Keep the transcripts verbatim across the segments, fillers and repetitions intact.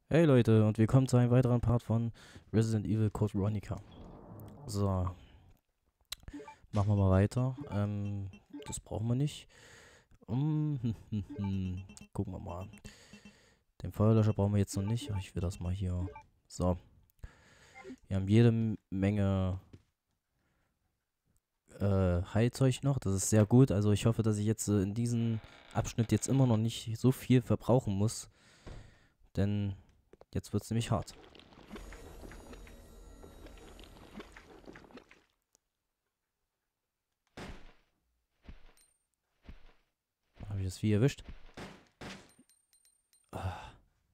Hey Leute und willkommen zu einem weiteren Part von Resident Evil Code Veronica. So, machen wir mal weiter. Ähm, das brauchen wir nicht. Um, hm, hm, hm. Gucken wir mal. Den Feuerlöscher brauchen wir jetzt noch nicht. Ich will das mal hier. So, wir haben jede M- Menge äh, Heilzeug noch. Das ist sehr gut. Also ich hoffe, dass ich jetzt äh, in diesem Abschnitt jetzt immer noch nicht so viel verbrauchen muss. Denn jetzt wird es nämlich hart. Habe ich das Vieh erwischt? Ah.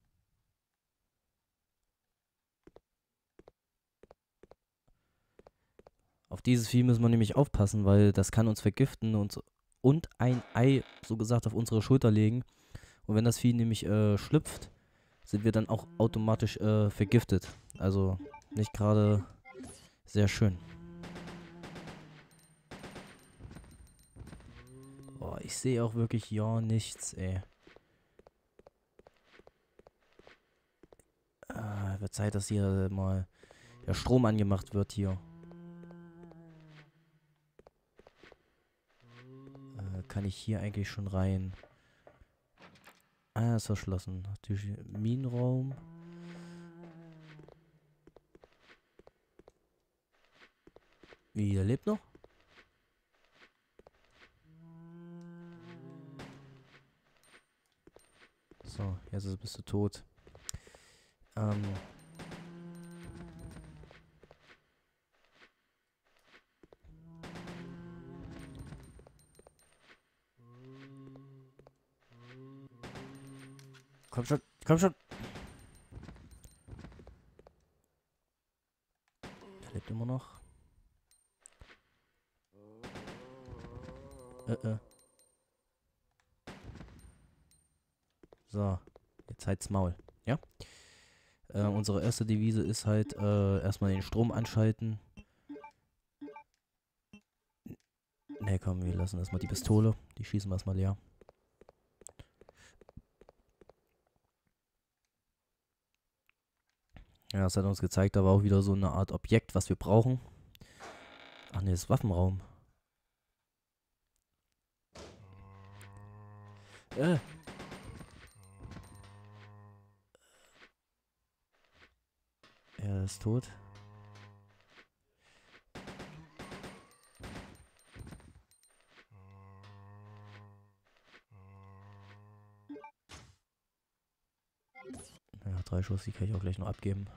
Auf dieses Vieh müssen wir nämlich aufpassen, weil das kann uns vergiften und, und ein Ei, so gesagt, auf unsere Schulter legen. Und wenn das Vieh nämlich äh, schlüpft, sind wir dann auch automatisch äh, vergiftet. Also nicht gerade sehr schön. Boah, ich sehe auch wirklich ja nichts, ey. Äh, wird Zeit, dass hier mal der Strom angemacht wird hier. Äh, kann ich hier eigentlich schon rein? Ah, ist verschlossen. Natürlich Minenraum. Wie, der lebt noch? So, jetzt bist du tot. Ähm, komm schon, komm schon. Der lebt immer noch. Äh, äh. So, jetzt halt's Maul. Ja? Äh, unsere erste Devise ist halt äh, erstmal den Strom anschalten. Ne, komm, wir lassen erstmal die Pistole. Die schießen wir erstmal leer. Ja, das hat uns gezeigt, da war auch wieder so eine Art Objekt, was wir brauchen. Ach ne, das ist Waffenraum. Äh. Er ist tot. Ja, drei Schuss, die kann ich auch gleich noch abgeben.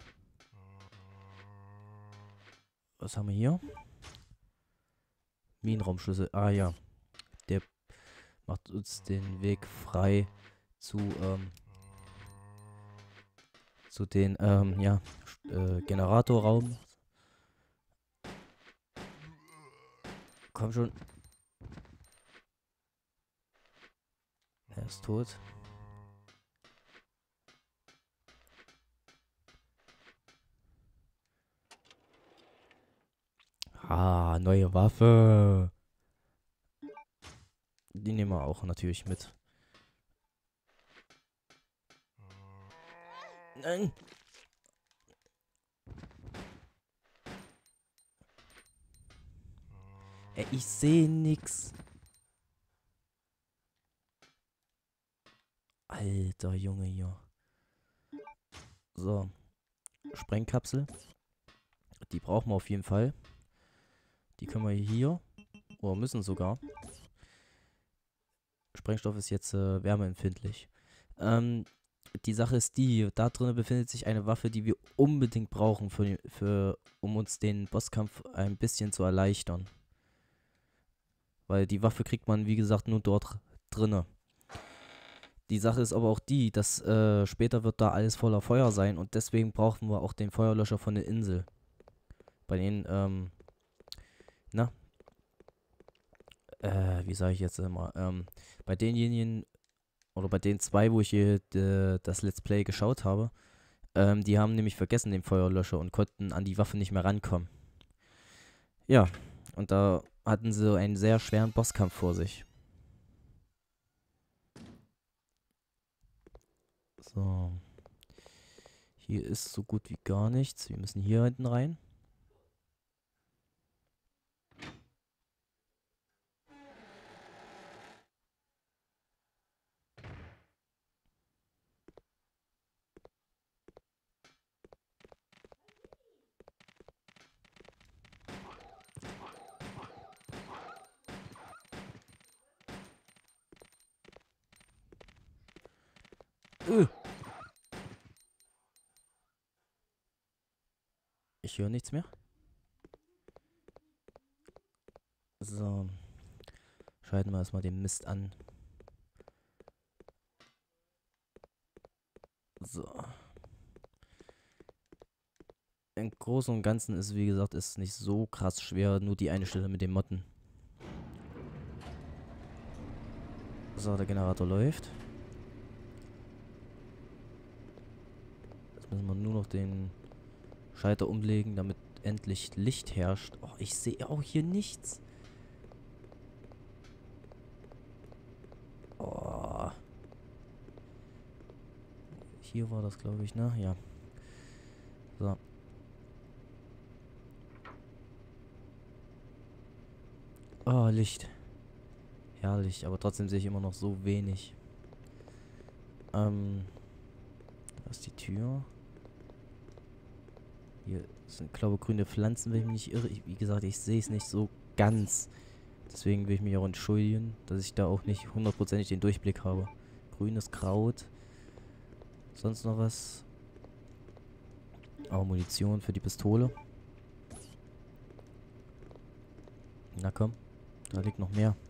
Was haben wir hier? Minenraumschlüssel. Ah ja, der macht uns den Weg frei zu, ähm, zu den, ähm, ja, äh, Generatorraum. Komm schon. Er ist tot. Ah, neue Waffe. Die nehmen wir auch natürlich mit. Nein. Ey, ich sehe nix. Alter Junge hier. So. Sprengkapsel. Die brauchen wir auf jeden Fall. Die können wir hier. Oder müssen sogar. Sprengstoff ist jetzt äh, wärmeempfindlich. Ähm, die Sache ist die, da drinnen befindet sich eine Waffe, die wir unbedingt brauchen, für, für, um uns den Bosskampf ein bisschen zu erleichtern. Weil die Waffe kriegt man, wie gesagt, nur dort drinnen. Die Sache ist aber auch die, dass äh, später wird da alles voller Feuer sein und deswegen brauchen wir auch den Feuerlöscher von der Insel. Bei den, ähm, na, äh, wie sage ich jetzt immer, ähm, bei denjenigen oder bei den zwei, wo ich hier äh, das Let's Play geschaut habe, ähm, die haben nämlich vergessen den Feuerlöscher und konnten an die Waffe nicht mehr rankommen. Ja, und da hatten sie einen sehr schweren Bosskampf vor sich. So. Hier ist so gut wie gar nichts. Wir müssen hier hinten rein. Öh. Ich höre nichts mehr. So. Schalten wir erstmal den Mist an. So. Im Großen und Ganzen ist, wie gesagt, ist nicht so krass schwer. Nur die eine Stelle mit den Motten. So, der Generator läuft. Jetzt müssen wir nur noch den Schalter umlegen, damit endlich Licht herrscht. Oh, ich sehe auch hier nichts. Oh. Hier war das, glaube ich, ne? Ja. So. Oh, Licht. Herrlich, aber trotzdem sehe ich immer noch so wenig. Ähm. Da ist die Tür. Hier sind, glaube ich, grüne Pflanzen, wenn ich mich nicht irre. Ich, wie gesagt, ich sehe es nicht so ganz. Deswegen will ich mich auch entschuldigen, dass ich da auch nicht hundertprozentig den Durchblick habe. Grünes Kraut. Sonst noch was? Auch Munition für die Pistole. Na komm, da liegt noch mehr.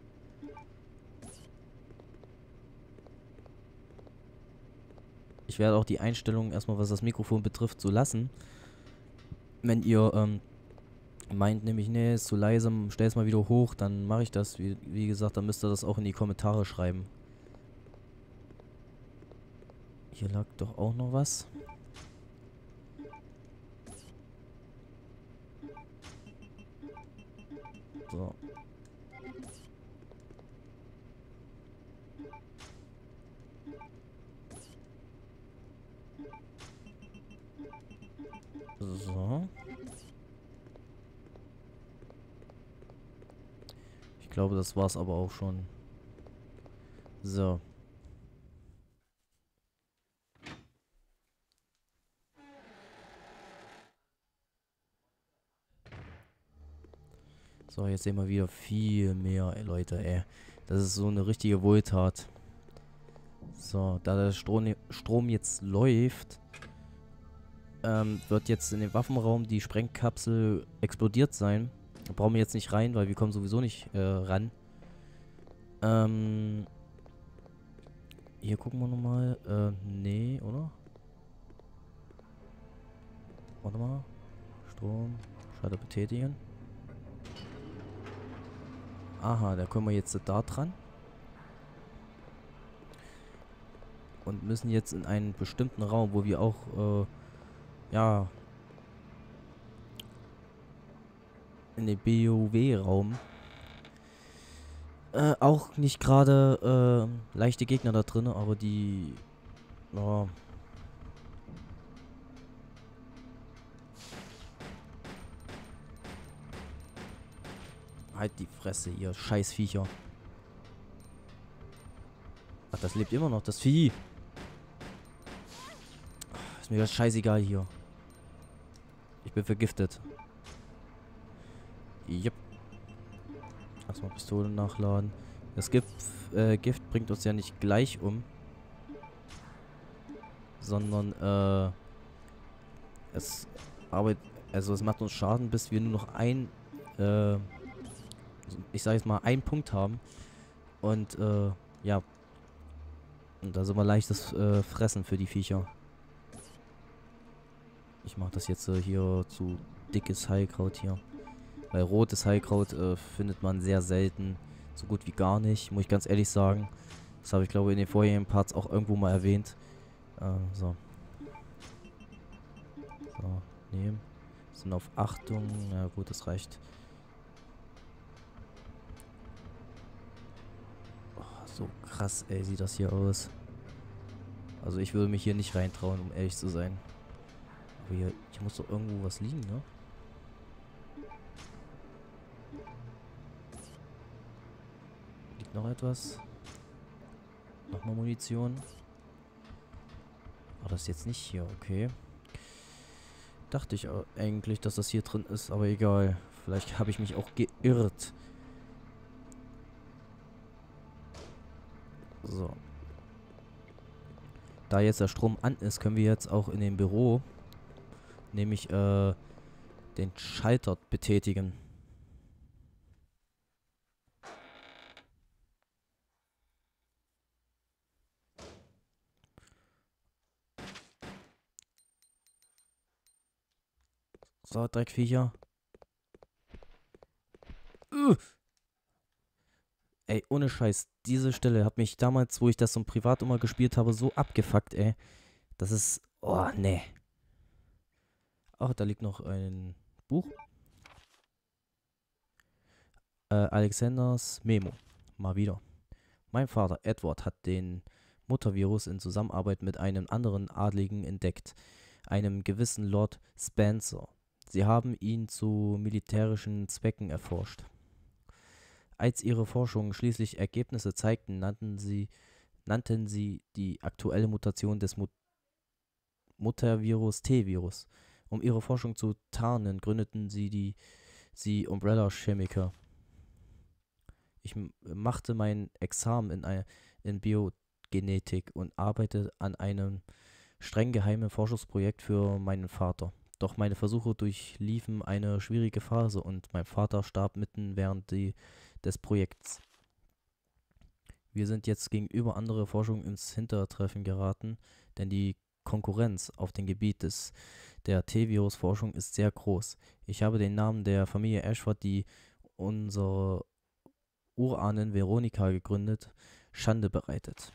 Ich werde auch die Einstellungen erstmal, was das Mikrofon betrifft, so lassen. Wenn ihr ähm, meint nämlich, nee, ist zu leise, stell es mal wieder hoch, dann mache ich das. Wie, wie gesagt, dann müsst ihr das auch in die Kommentare schreiben. Hier lag doch auch noch was. So. So. Ich glaube, das war's aber auch schon. So. So, jetzt sehen wir wieder viel mehr, ey, Leute, ey. Das ist so eine richtige Wohltat. So, da der Strom, Strom jetzt läuft, ähm, wird jetzt in dem Waffenraum die Sprengkapsel explodiert sein. Da brauchen wir jetzt nicht rein, weil wir kommen sowieso nicht äh, ran. Ähm, hier gucken wir nochmal. Äh, nee, oder? Warte mal. Strom. Schalter betätigen. Aha, da kommen wir jetzt da dran. Und müssen jetzt in einen bestimmten Raum, wo wir auch, äh, ja, in den B O W-Raum. Äh, auch nicht gerade äh, leichte Gegner da drin, aber die, ja, halt die Fresse, ihr Scheißviecher. Ach, das lebt immer noch, das Vieh. Ist mir das scheißegal hier. Ich bin vergiftet. Yep. Erstmal Pistole nachladen. Das Gift, äh, Gift bringt uns ja nicht gleich um. Sondern, äh, es arbeitet, also es macht uns Schaden, bis wir nur noch ein, äh, ich sag jetzt mal, einen Punkt haben. Und, äh, ja. Und da sind wir leichtes äh, Fressen für die Viecher. Ich mache das jetzt äh, hier zu dickes Heilkraut hier. Weil rotes Heilkraut äh, findet man sehr selten. So gut wie gar nicht, muss ich ganz ehrlich sagen. Das habe ich, glaube ich, in den vorherigen Parts auch irgendwo mal erwähnt. Äh, so. So, nehmen. Sind auf Achtung. Na gut, das reicht. Oh, so krass, ey, sieht das hier aus. Also ich würde mich hier nicht reintrauen, um ehrlich zu sein. Aber hier, hier muss doch irgendwo was liegen, ne? Liegt noch etwas? Nochmal Munition. War das jetzt nicht hier, okay. Dachte ich eigentlich, dass das hier drin ist, aber egal. Vielleicht habe ich mich auch geirrt. So. Da jetzt der Strom an ist, können wir jetzt auch in dem Büro nämlich äh, den Schalter betätigen. So, Dreckviecher. Uh. Ey, ohne Scheiß, diese Stelle hat mich damals, wo ich das so privat immer gespielt habe, so abgefuckt, ey. Das ist... Oh, nee. Ach, da liegt noch ein Buch. Äh, Alexanders Memo. Mal wieder. Mein Vater Edward hat den Muttervirus in Zusammenarbeit mit einem anderen Adligen entdeckt, einem gewissen Lord Spencer. Sie haben ihn zu militärischen Zwecken erforscht. Als ihre Forschungen schließlich Ergebnisse zeigten, nannten sie, nannten sie die aktuelle Mutation des Mut Muttervirus T-Virus. Um ihre Forschung zu tarnen, gründeten sie die sie Umbrella Chemiker. Ich machte mein Examen in, ein, in Biogenetik und arbeitete an einem streng geheimen Forschungsprojekt für meinen Vater. Doch meine Versuche durchliefen eine schwierige Phase und mein Vater starb mitten während die, des Projekts. Wir sind jetzt gegenüber anderer Forschung ins Hintertreffen geraten, denn die Konkurrenz auf dem Gebiet des, der T-Virus-Forschung ist sehr groß. Ich habe den Namen der Familie Ashford, die unsere Urahnin Veronika gegründet, Schande bereitet.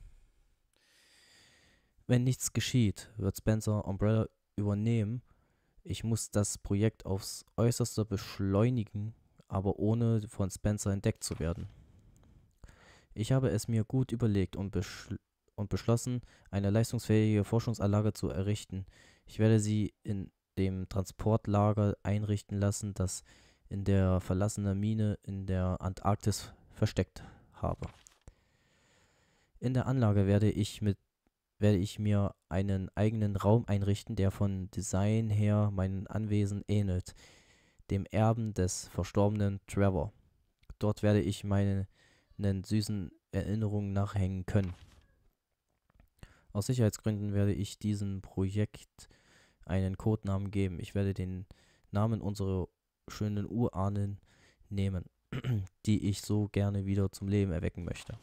Wenn nichts geschieht, wird Spencer Umbrella übernehmen. Ich muss das Projekt aufs Äußerste beschleunigen, aber ohne von Spencer entdeckt zu werden. Ich habe es mir gut überlegt und, beschl und beschlossen, eine leistungsfähige Forschungsanlage zu errichten. Ich werde sie in dem Transportlager einrichten lassen, das in der verlassenen Mine in der Antarktis versteckt habe. In der Anlage werde ich mit werde ich mir einen eigenen Raum einrichten, der von Design her meinem Anwesen ähnelt, dem Erben des verstorbenen Trevor. Dort werde ich meinen süßen Erinnerungen nachhängen können. Aus Sicherheitsgründen werde ich diesem Projekt einen Codenamen geben. Ich werde den Namen unserer schönen Urahnen nehmen, die ich so gerne wieder zum Leben erwecken möchte.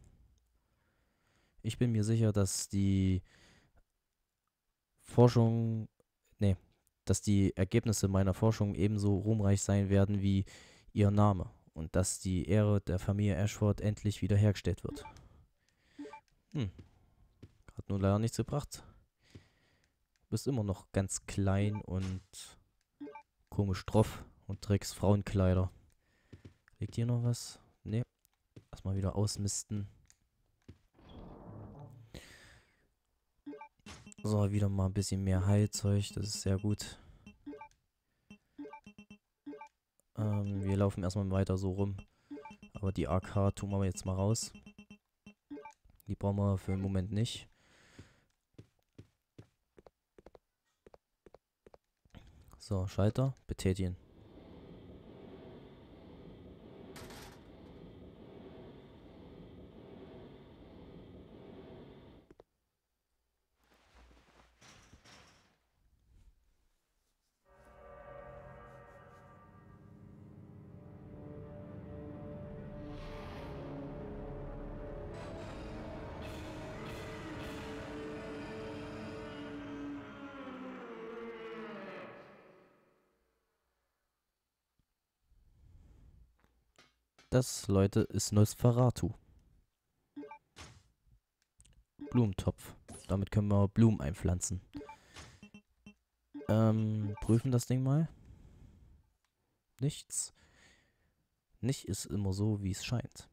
Ich bin mir sicher, dass die Forschung, nee, dass die Ergebnisse meiner Forschung ebenso ruhmreich sein werden wie ihr Name und dass die Ehre der Familie Ashford endlich wiederhergestellt wird. Hm, hat nun leider nichts gebracht. Du bist immer noch ganz klein und komisch drauf und trägst Frauenkleider. Liegt hier noch was? Nee. Erstmal wieder ausmisten. So, wieder mal ein bisschen mehr Heilzeug. Das ist sehr gut. Ähm, wir laufen erstmal weiter so rum. Aber die A K tun wir jetzt mal raus. Die brauchen wir für den Moment nicht. So, Schalter, betätigen. Das, Leute, ist Nosferatu. Blumentopf. Damit können wir Blumen einpflanzen. Ähm, prüfen das Ding mal. Nichts. Nicht ist immer so, wie es scheint.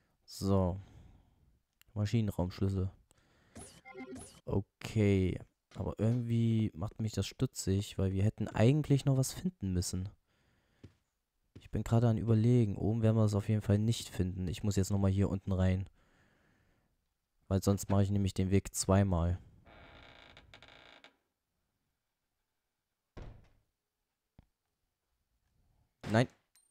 So. Maschinenraumschlüssel. Okay. Aber irgendwie macht mich das stutzig, weil wir hätten eigentlich noch was finden müssen. Ich bin gerade an Überlegen. Oben werden wir es auf jeden Fall nicht finden. Ich muss jetzt nochmal hier unten rein. Weil sonst mache ich nämlich den Weg zweimal. Nein.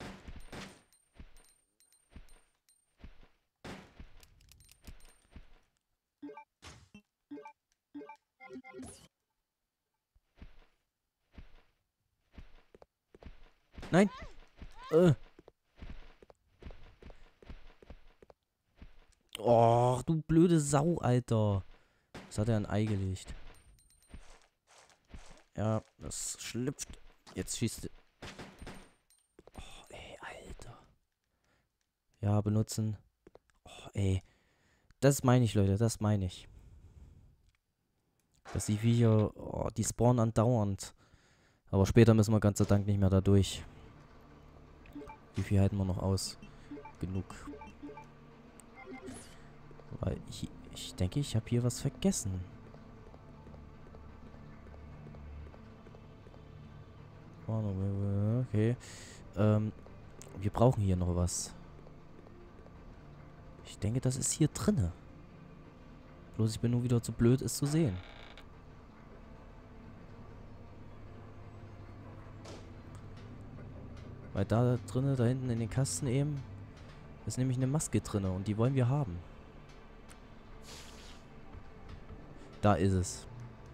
Nein. Äh. Oh, du blöde Sau, Alter. Das hat er ein Ei gelegt. Ja, das schlüpft. Jetzt schießt... Oh, ey, Alter. Ja, benutzen. Oh, ey. Das meine ich, Leute. Das meine ich. Dass die Viecher... Oh, die spawnen andauernd. Aber später müssen wir Gott sei Dank nicht mehr da durch. Wie viel halten wir noch aus? Genug. Weil ich, ich denke, ich habe hier was vergessen. Okay. Ähm, wir brauchen hier noch was. Ich denke, das ist hier drinne. Bloß ich bin nur wieder zu blöd, es zu sehen. Weil da drinne, da hinten in den Kasten eben, ist nämlich eine Maske drinne und die wollen wir haben. Da ist es.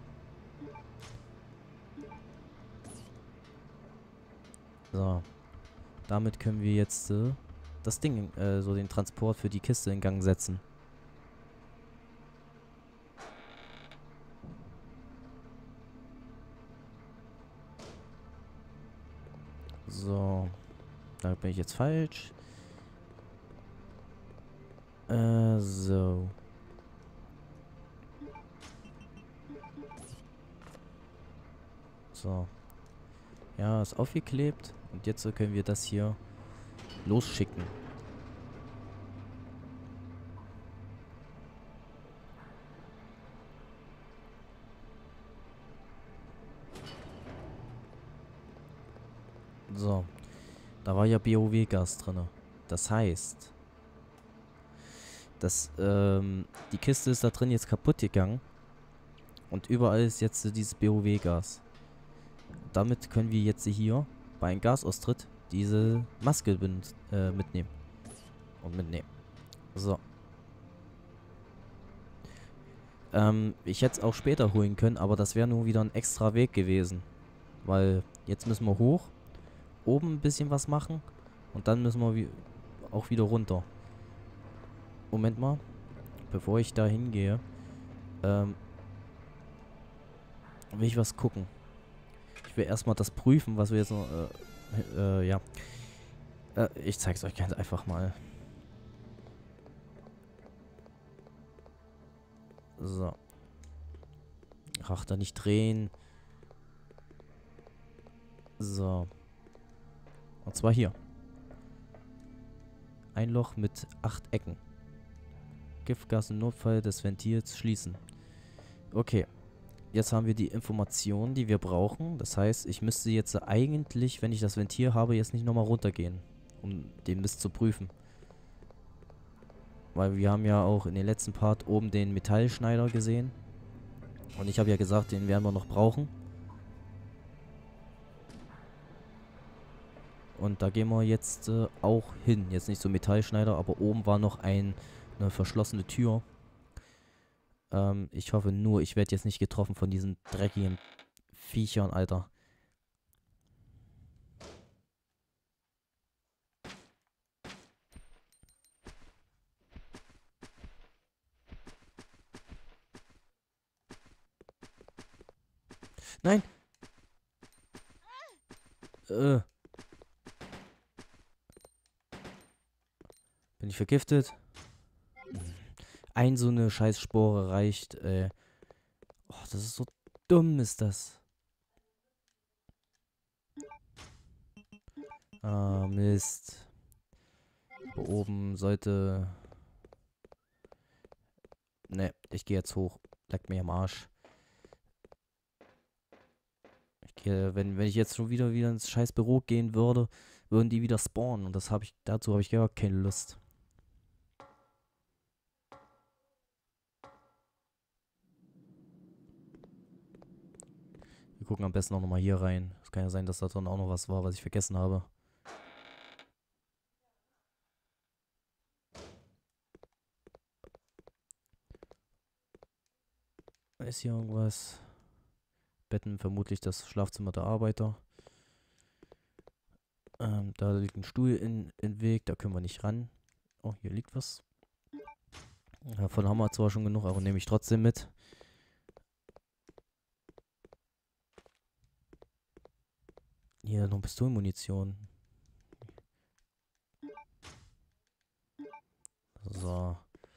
So. Damit können wir jetzt äh, das Ding, äh, so den Transport für die Kiste in Gang setzen. So. Da bin ich jetzt falsch. Äh, so. So. Ja, ist aufgeklebt. Und jetzt äh, können wir das hier losschicken. So. Da war ja B O W-Gas drin. Das heißt, dass ähm, die Kiste ist da drin jetzt kaputt gegangen. Und überall ist jetzt äh, dieses B O W-Gas. Damit können wir jetzt hier bei einem Gasaustritt diese Maske äh, mitnehmen. Und mitnehmen. So. Ähm, ich hätte es auch später holen können, aber das wäre nur wieder ein extra Weg gewesen. Weil jetzt müssen wir hoch, oben ein bisschen was machen und dann müssen wir wie auch wieder runter. Moment mal, bevor ich da hingehe, ähm, will ich was gucken. Ich will erstmal das prüfen, was wir jetzt noch, äh, äh, ja. Äh, ich zeig's euch ganz einfach mal. So. Ach, da nicht drehen. So. Und zwar hier. Ein Loch mit acht Ecken. Giftgas im Notfall des Ventils schließen. Okay. Jetzt haben wir die Informationen, die wir brauchen. Das heißt, ich müsste jetzt eigentlich, wenn ich das Ventil habe, jetzt nicht nochmal runtergehen, um den Mist zu prüfen. Weil wir haben ja auch in den letzten Part oben den Metallschneider gesehen. Und ich habe ja gesagt, den werden wir noch brauchen. Und da gehen wir jetzt äh, auch hin. Jetzt nicht so Metallschneider, aber oben war noch ein, eine verschlossene Tür. Ähm, ich hoffe nur, ich werde jetzt nicht getroffen von diesen dreckigen Viechern, Alter. Nein! Äh. Bin ich vergiftet? Ein so eine Scheißspore reicht, ey. Oh, das ist so dumm, ist das. Ah, Mist. Aber oben sollte... Ne, ich gehe jetzt hoch. Leck mir am Arsch. Ja, wenn, wenn ich jetzt schon wieder wieder ins scheiß Büro gehen würde, würden die wieder spawnen. Und das habe ich, dazu habe ich gar keine Lust. Wir gucken am besten auch nochmal hier rein. Es kann ja sein, dass da drin auch noch was war, was ich vergessen habe. Ist hier irgendwas? Betten, vermutlich das Schlafzimmer der Arbeiter. Ähm, da liegt ein Stuhl in, in Weg, da können wir nicht ran. Oh, hier liegt was. Davon haben wir zwar schon genug, aber nehme ich trotzdem mit. Hier noch Pistolenmunition. So.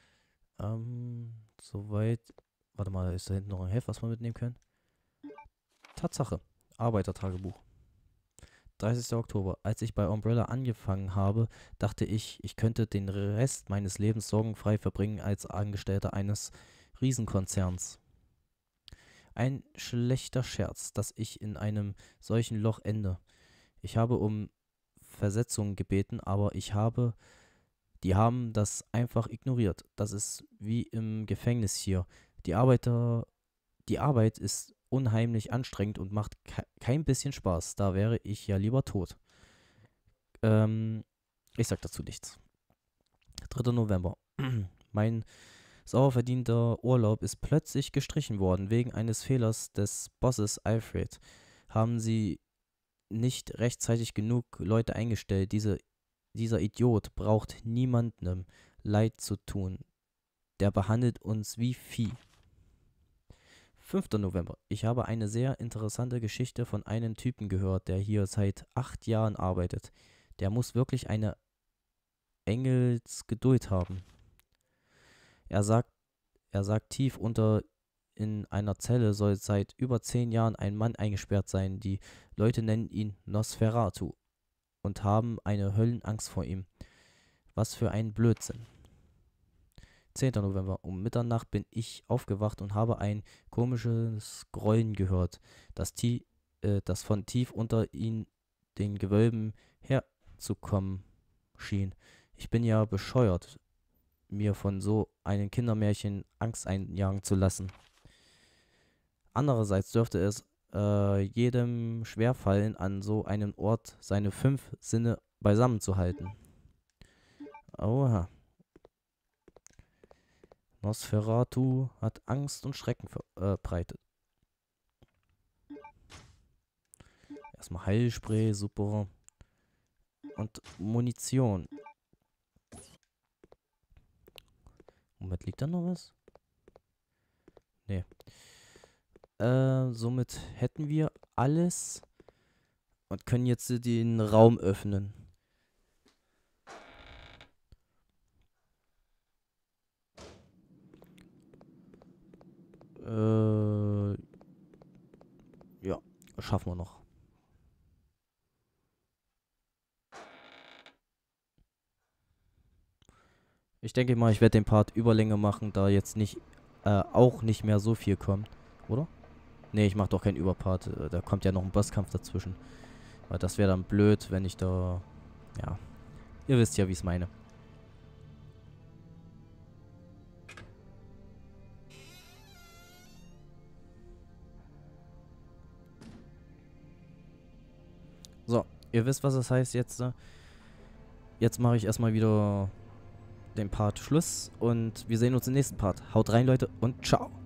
Ähm, soweit. Warte mal, ist da hinten noch ein Heft, was wir mitnehmen können? Tatsache. Arbeitertagebuch. dreißigster Oktober. Als ich bei Umbrella angefangen habe, dachte ich, ich könnte den Rest meines Lebens sorgenfrei verbringen als Angestellter eines Riesenkonzerns. Ein schlechter Scherz, dass ich in einem solchen Loch ende. Ich habe um Versetzung gebeten, aber ich habe, die haben das einfach ignoriert. Das ist wie im Gefängnis hier. Die Arbeiter, die Arbeit ist unheimlich anstrengend und macht ke kein bisschen Spaß. Da wäre ich ja lieber tot. Ähm, ich sag dazu nichts. dritter November. Mein sauer verdienter Urlaub ist plötzlich gestrichen worden, wegen eines Fehlers des Bosses Alfred. Haben sie nicht rechtzeitig genug Leute eingestellt. Diese, dieser Idiot braucht niemandem Leid zu tun. Der behandelt uns wie Vieh. fünfter November. Ich habe eine sehr interessante Geschichte von einem Typen gehört, der hier seit acht Jahren arbeitet. Der muss wirklich eine Engelsgeduld haben. Er sagt, er sagt tief unter in einer Zelle soll seit über zehn Jahren ein Mann eingesperrt sein. Die Leute nennen ihn Nosferatu und haben eine Höllenangst vor ihm. Was für ein Blödsinn. zehnter November. Um Mitternacht bin ich aufgewacht und habe ein komisches Grollen gehört, das, tie äh, das von tief unter ihnen den Gewölben herzukommen schien. Ich bin ja bescheuert, mir von so einem Kindermärchen Angst einjagen zu lassen. Andererseits dürfte es äh, jedem schwerfallen, an so einem Ort seine fünf Sinne beisammen zu halten. Oha. Nosferatu hat Angst und Schrecken verbreitet. Erstmal Heilspray, super. Und Munition. Moment, liegt da noch was? Nee. Äh, somit hätten wir alles und können jetzt den Raum öffnen. Äh, ja, schaffen wir noch. Ich denke mal, ich werde den Part Überlänge machen, da jetzt nicht, äh, auch nicht mehr so viel kommt, oder? Ne, ich mache doch keinen Überpart, äh, da kommt ja noch ein Bosskampf dazwischen. Weil das wäre dann blöd, wenn ich da, ja, ihr wisst ja, wie ich es meine. So, ihr wisst, was das heißt jetzt. Äh, jetzt mache ich erstmal wieder den Part Schluss und wir sehen uns im nächsten Part. Haut rein, Leute, und ciao.